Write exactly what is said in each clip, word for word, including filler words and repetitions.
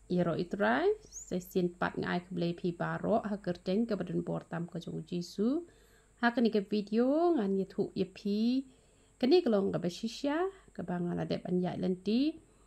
yero itrai se sin pat ngai kble pi baro ha kerteng ke badan portam ko jong jisu ha kani ke video ngan ye thu ye pi kani kelong ke basisya ke bangala dep anya lenti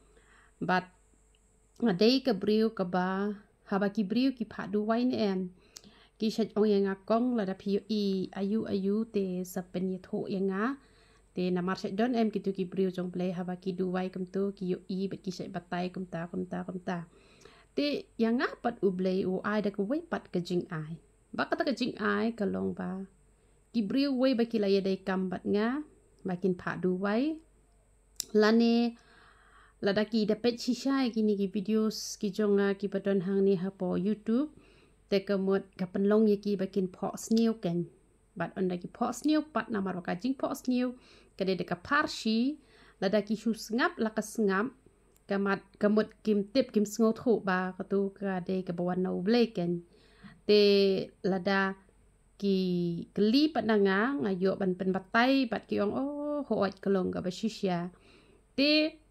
bat ngadei ke briu ke ba ha ba ki briu ki phadu wai ni em ki shat ong yang akong la da pi i ayu ayu te sapen ye thu yang a te namar shat don em ki tu ki briu jong play ha ba ki du wai kem tu ki yo i bet ki shat batai kem ta kem ta kem ta te yang a pat u blay u ai da ko wai pat ke jing ai ba ka ta ke jing ai ka long ba ki briu wai ba ki la ye dai kam bat nga ba kin phadu wai lane lada ki da pet shisha ki ni ki videos ki jonga ki padon hang ni ha po YouTube te kamot ka penlong ye ki bakin phohsniew ken bat onda ki phohsniew pat namar ka jing phohsniew ka de ka parshi lada ki shu ngap la ka ngap kamat kamot kim tip kim sngo thu ba ka tu ka de ka bawan no bleken te lada ki kli pat nanga ngayo ban pen batai bat ki ong oh hoat kalong ka bashisya te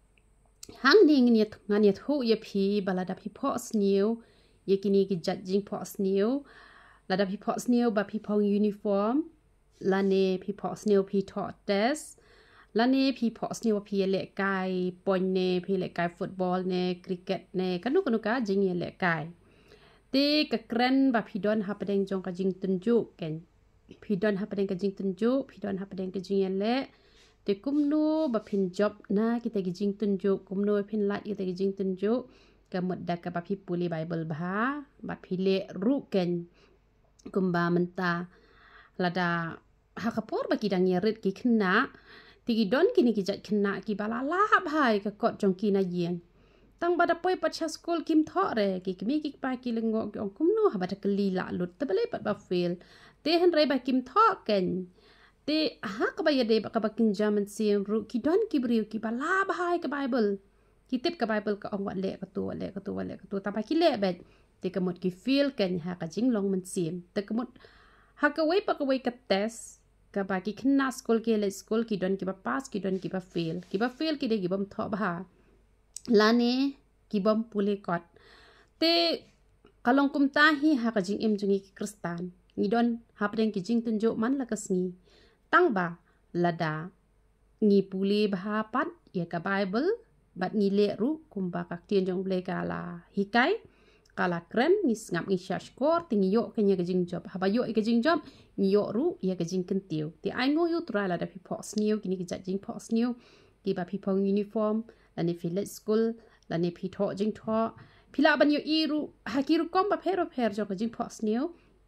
hang ding ni ngan ye thu ye phi balada phi phohsniew ye kini ki judging phohsniew lada phi phohsniew ba phi phong uniform lane phi phohsniew phi tho test lane phi phohsniew phi le kai pon ne phi le kai football ne cricket ne kanu kanu ka jing ye le kai te ka kran ba phi don ha padeng jong ka jing tunju ken phi don ha padeng ka jing tunju phi don ha padeng ka jing ye le te kumno ba phin job na kita gi jing tunju kumno phin lat kita gi jing tunju ka mudda ka ba phi puli bible ba ba phi le ru ken kumba menta lada ha kapor ba ki dang ye rit ki khna ti gi don ki ni ki jat khna ki bala la bhai ka kot jong ki na yen tang ba da poi pa cha school kim tho re ki mi ki pa ki lengo ki ong kumno ha ba ta kli la lut ta bale pat ba fail te han re ba kim tho ken te ha ka ba ye de ba ka ba kin jaman sim ru ki don ki briu ki bala bhai ka bible ki tip ka bible ka ong wa le ka tu le ka tu le ka tu ta ba ki le bet te ka mot ki feel ken ha ka jing long man sim te ka mot ha ka wei pa ka wei ka test ka ba ki khna school ke le school ki don ki ba pass ki don ki ba fail ki ba fail ki de ki bom tho ba lane ki bom pule kot te kalong kum ta hi ha ka jing em jungi ki kristan ni don ha preng ki jing tun jo man la ka sngi tang ba lada ni pule ba pat ye ka bible bat ni le ru kumba ka tien jong ble kala hikai kala kren ni ngap ni search kor ting yo ke nya ka jing job ha ba yo ke jing job ni yo ru ye ka jing kentiu ti ai ngo yo tra la da phi phohsniew ki ni ki jing phohsniew ki ba phi phong uniform la ni phi let school la ni phi tho jing tho phila ban yo i ru ha ki ru kom ba phero pher jo ka jing phohsniew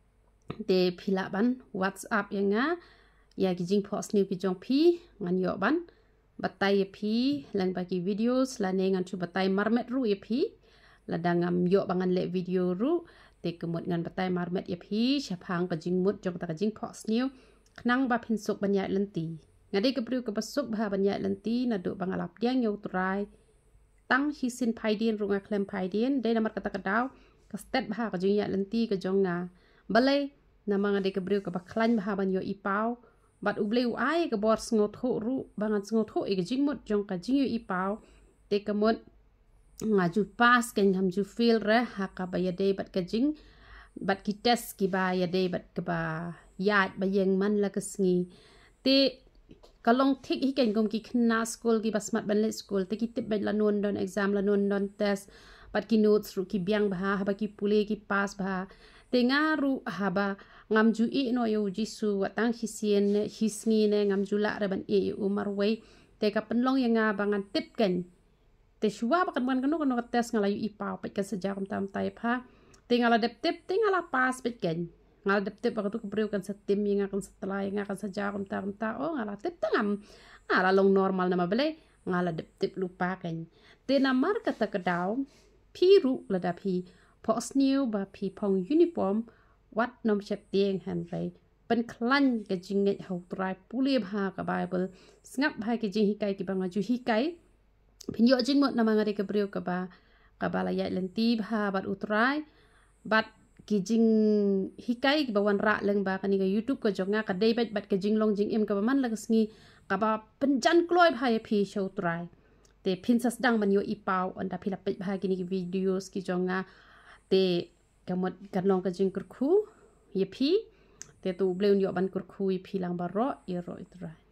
te phila ban whatsapp yanga ya ki jing phohsniew ki jong phi ngan yo ban batai ye phi lang ba ki videos la ne ngan chu batai marmet ru ye phi la dangam yo bangan le video ru te kemut ngan batai marmet ye phi shaphang ka jing mut jong ta ka jing phohsniew knang ba phin suk banya lenti ngade ke priu ke pasuk ba banya lenti na do bangalap diang yo trai tang hi sin phaidien ru nga klem phaidien de namar kata ka daw ka step ba ka jing ya lenti ka jong nga balai namang ade ke priu ke ba khlan ba ban yo i pau bat uble u ai ka bor sngot ho ru bangan sngot ho e ka jing mut jong ka jing yo i pau te kemut nga ju pas ken ham ju feel re ha ka ba ya de bat ka jing bat ki test ki ba ya de bat ka ba yat ba yeng man la ka sngi te kalong thik hi ken gom ki khna school ki basmat ban le school te ki tip ba la non don exam la non don test bat ki notes ru ki biang ba ha ba ki pule ki pass ba te nga ru ha ba ngam ju i no yo jisu watang hisien hisngi ne ngam ju la re ban e umar wei te ka penlong yang nga bangan tip ken te shua ba kan ban kanu kanu tes ngala yu i pau pe kan seja kam tam tai pha te ngala dep tip te ngala pas pe ken ngala dep tip ba tu ko breu kan setim yang akan setelah yang akan seja kam tam ta oh ngala tip tangam ngala long normal nama bele ngala dep tip lupa ken te namar kata kedaw phiru lada phi phohsniew ba phi phong uniform wat nom chep tieng han rei pen klan ke jinge hau trai puli bha ka bible snap bha ke jing hikai ki banga ju hikai phin yo jing mo nama ngari ke breu ka ba ka bala ya lenti bha bat utrai bat ki jing hikai ki bawan ra leng ba kani ka YouTube ko jonga ka dei bat bat ke jing long jing em ka man la sngi ka ba penjan kloi bha ye phi show trai te pinsas dang man yo ipau anda pila pe bahagi ni videos ki jonga te kamot kanlong ka jing kurku ye pi te tu bleun yo ban kurku i pilang baro iro itra